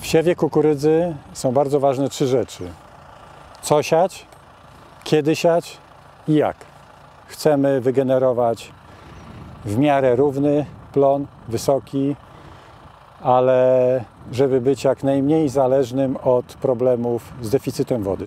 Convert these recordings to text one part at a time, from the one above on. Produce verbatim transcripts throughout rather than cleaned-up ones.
W siewie kukurydzy są bardzo ważne trzy rzeczy. Co siać, kiedy siać i jak. Chcemy wygenerować w miarę równy plon, wysoki, ale żeby być jak najmniej zależnym od problemów z deficytem wody.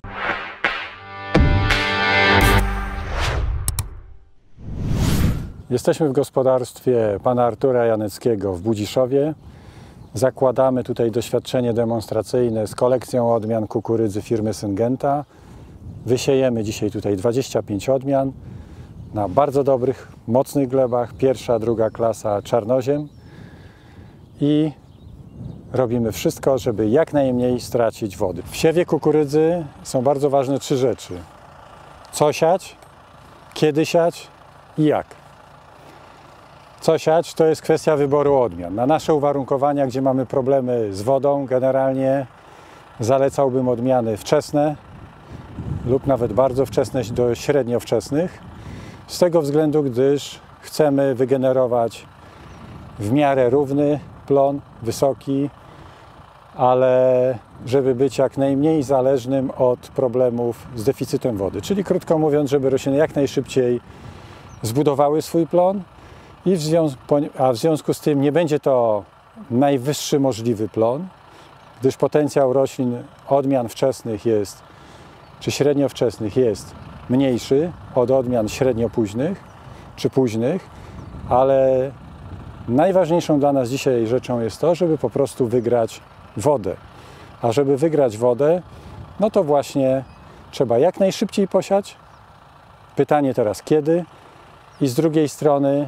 Jesteśmy w gospodarstwie pana Artura Janeckiego w Budziszowie. Zakładamy tutaj doświadczenie demonstracyjne z kolekcją odmian kukurydzy firmy Syngenta. Wysiejemy dzisiaj tutaj dwadzieścia pięć odmian na bardzo dobrych, mocnych glebach, pierwsza, druga klasa czarnoziem i robimy wszystko, żeby jak najmniej stracić wody. W siewie kukurydzy są bardzo ważne trzy rzeczy. Co siać, kiedy siać i jak. Co siać, to jest kwestia wyboru odmian. Na nasze uwarunkowania, gdzie mamy problemy z wodą, generalnie zalecałbym odmiany wczesne lub nawet bardzo wczesne do średnio wczesnych. Z tego względu, gdyż chcemy wygenerować w miarę równy plon, wysoki, ale żeby być jak najmniej zależnym od problemów z deficytem wody. Czyli krótko mówiąc, żeby rośliny jak najszybciej zbudowały swój plon, i w związku, a w związku z tym nie będzie to najwyższy możliwy plon, gdyż potencjał roślin odmian wczesnych jest, czy średnio wczesnych jest mniejszy od odmian średnio późnych, czy późnych, ale najważniejszą dla nas dzisiaj rzeczą jest to, żeby po prostu wygrać wodę. A żeby wygrać wodę, no to właśnie trzeba jak najszybciej posiać. Pytanie teraz kiedy? I z drugiej strony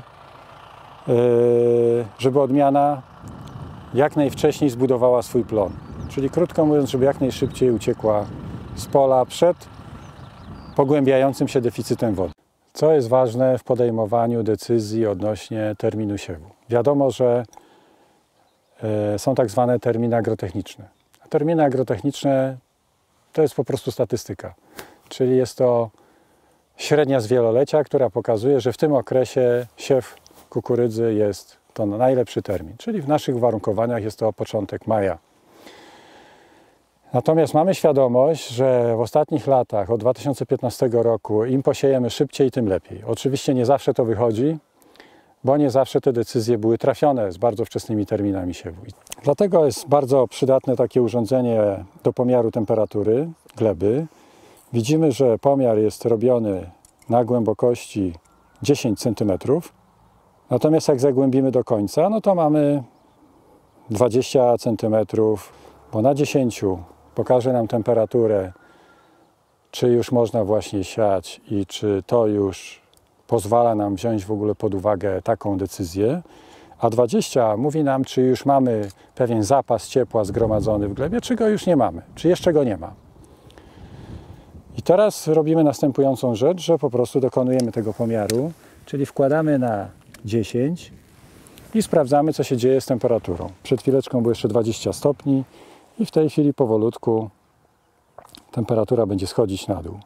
żeby odmiana jak najwcześniej zbudowała swój plon. Czyli krótko mówiąc, żeby jak najszybciej uciekła z pola przed pogłębiającym się deficytem wody. Co jest ważne w podejmowaniu decyzji odnośnie terminu siewu? Wiadomo, że są tak zwane terminy agrotechniczne. Terminy agrotechniczne to jest po prostu statystyka. Czyli jest to średnia z wielolecia, która pokazuje, że w tym okresie siew kukurydzy jest to najlepszy termin, czyli w naszych uwarunkowaniach jest to początek maja. Natomiast mamy świadomość, że w ostatnich latach, od dwa tysiące piętnastego roku, im posiejemy szybciej, tym lepiej. Oczywiście nie zawsze to wychodzi, bo nie zawsze te decyzje były trafione z bardzo wczesnymi terminami siewu. Dlatego jest bardzo przydatne takie urządzenie do pomiaru temperatury gleby. Widzimy, że pomiar jest robiony na głębokości dziesięć centymetrów. Natomiast jak zagłębimy do końca, no to mamy dwadzieścia centymetrów, bo na dziesięciu pokaże nam temperaturę, czy już można właśnie siać i czy to już pozwala nam wziąć w ogóle pod uwagę taką decyzję, a dwadzieścia mówi nam, czy już mamy pewien zapas ciepła zgromadzony w glebie, czy go już nie mamy, czy jeszcze go nie ma. I teraz robimy następującą rzecz, że po prostu dokonujemy tego pomiaru, czyli wkładamy na dziesięć i sprawdzamy, co się dzieje z temperaturą. Przed chwileczką było jeszcze dwadzieścia stopni i w tej chwili powolutku temperatura będzie schodzić na dół.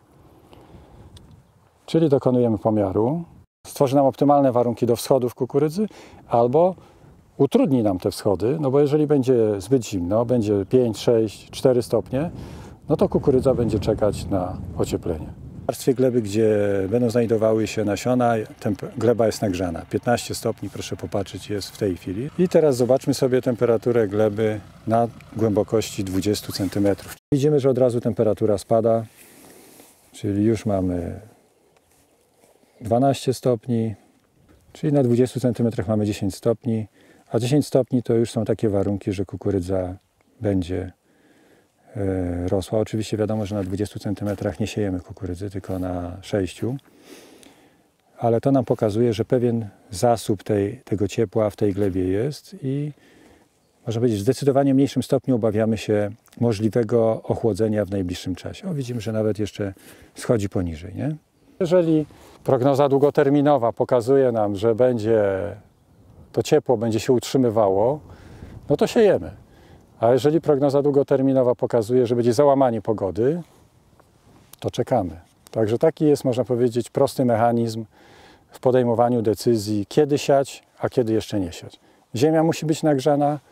Czyli dokonujemy pomiaru. Stworzy nam optymalne warunki do wschodów kukurydzy albo utrudni nam te wschody, no bo jeżeli będzie zbyt zimno, będzie pięć, sześć, cztery stopnie, no to kukurydza będzie czekać na ocieplenie. W warstwie gleby, gdzie będą znajdowały się nasiona, gleba jest nagrzana. piętnaście stopni, proszę popatrzeć, jest w tej chwili. I teraz zobaczmy sobie temperaturę gleby na głębokości dwadzieścia centymetrów. Widzimy, że od razu temperatura spada, czyli już mamy dwanaście stopni, czyli na dwudziestu centymetrach mamy dziesięć stopni, a dziesięć stopni to już są takie warunki, że kukurydza będzie rosła. Oczywiście wiadomo, że na dwudziestu centymetrach nie siejemy kukurydzy, tylko na sześciu. Ale to nam pokazuje, że pewien zasób tej, tego ciepła w tej glebie jest i można powiedzieć, w zdecydowanie mniejszym stopniu obawiamy się możliwego ochłodzenia w najbliższym czasie. O, widzimy, że nawet jeszcze schodzi poniżej, nie? Jeżeli prognoza długoterminowa pokazuje nam, że będzie to ciepło będzie się utrzymywało, no to siejemy. A jeżeli prognoza długoterminowa pokazuje, że będzie załamanie pogody, to czekamy. Także taki jest, można powiedzieć, prosty mechanizm w podejmowaniu decyzji, kiedy siać, a kiedy jeszcze nie siać. Ziemia musi być nagrzana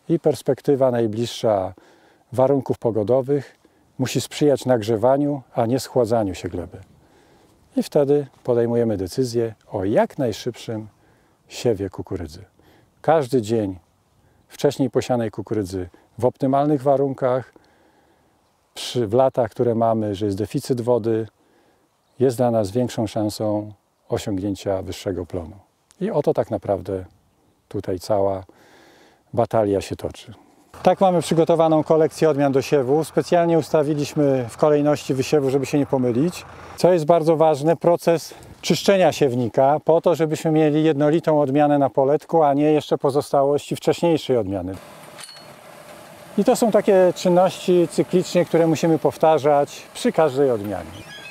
i perspektywa najbliższa warunków pogodowych musi sprzyjać nagrzewaniu, a nie schładzaniu się gleby. I wtedy podejmujemy decyzję o jak najszybszym siewie kukurydzy. Każdy dzień wcześniej posianej kukurydzy w optymalnych warunkach, przy, w latach, które mamy, że jest deficyt wody, jest dla nas większą szansą osiągnięcia wyższego plonu. I o to tak naprawdę tutaj cała batalia się toczy. Tak, mamy przygotowaną kolekcję odmian do siewu. Specjalnie ustawiliśmy w kolejności wysiewu, żeby się nie pomylić. Co jest bardzo ważne, proces czyszczenia siewnika po to, żebyśmy mieli jednolitą odmianę na poletku, a nie jeszcze pozostałości wcześniejszej odmiany. I to są takie czynności cyklicznie, które musimy powtarzać przy każdej odmianie.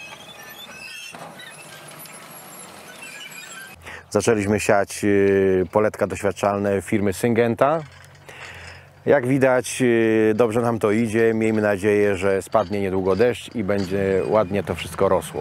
Zaczęliśmy siać poletka doświadczalne firmy Syngenta. Jak widać, dobrze nam to idzie. Miejmy nadzieję, że spadnie niedługo deszcz i będzie ładnie to wszystko rosło.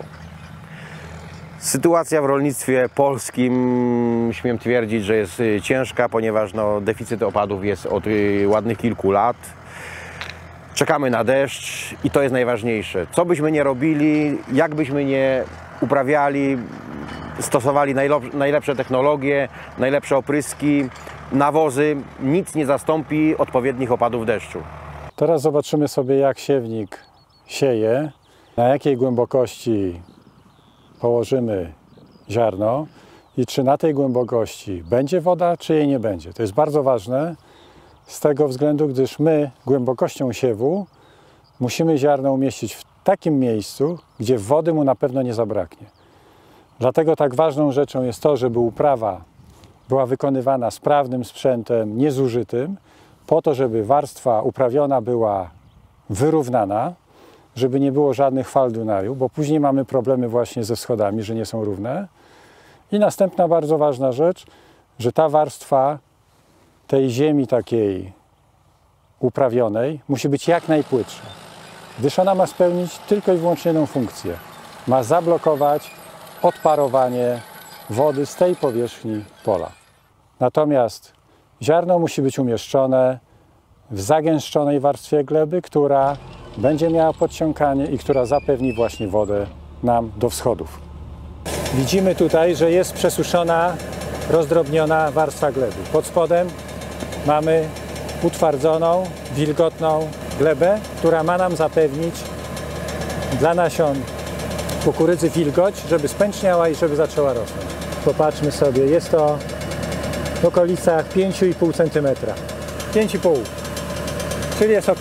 Sytuacja w rolnictwie polskim, śmiem twierdzić, że jest ciężka, ponieważ no, deficyt opadów jest od ładnych kilku lat. Czekamy na deszcz i to jest najważniejsze. Co byśmy nie robili, jak byśmy nie uprawiali, stosowali najlepsze technologie, najlepsze opryski, nawozy, nic nie zastąpi odpowiednich opadów deszczu. Teraz zobaczymy sobie, jak siewnik sieje, na jakiej głębokości położymy ziarno i czy na tej głębokości będzie woda, czy jej nie będzie. To jest bardzo ważne z tego względu, gdyż my głębokością siewu musimy ziarno umieścić w takim miejscu, gdzie wody mu na pewno nie zabraknie. Dlatego tak ważną rzeczą jest to, żeby uprawa była wykonywana sprawnym sprzętem, niezużytym, po to, żeby warstwa uprawiona była wyrównana, żeby nie było żadnych fal Dunaju, bo później mamy problemy właśnie ze schodami, że nie są równe. I następna bardzo ważna rzecz, że ta warstwa tej ziemi takiej uprawionej musi być jak najpłytsza, gdyż ona ma spełnić tylko i wyłącznie jedną funkcję. Ma zablokować odparowanie wody z tej powierzchni pola. Natomiast ziarno musi być umieszczone w zagęszczonej warstwie gleby, która będzie miała podciąkanie i która zapewni właśnie wodę nam do wschodów. Widzimy tutaj, że jest przesuszona, rozdrobniona warstwa gleby. Pod spodem mamy utwardzoną, wilgotną glebę, która ma nam zapewnić dla nasion kukurydzy wilgoć, żeby spęczniała i żeby zaczęła rosnąć. Popatrzmy sobie, jest to w okolicach pięć i pół centymetra. pięć i pół, czyli jest ok.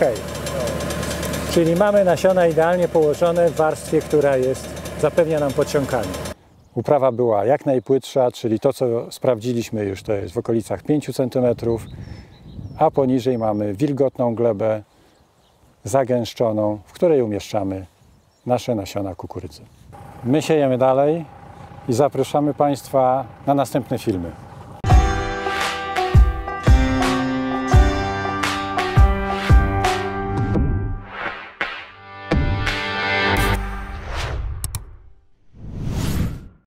Czyli mamy nasiona idealnie położone w warstwie, która jest, zapewnia nam podciąkanie. Uprawa była jak najpłytsza, czyli to, co sprawdziliśmy już, to jest w okolicach pięć centymetrów, a poniżej mamy wilgotną glebę zagęszczoną, w której umieszczamy nasze nasiona kukurydzy. My siejemy dalej i zapraszamy Państwa na następne filmy.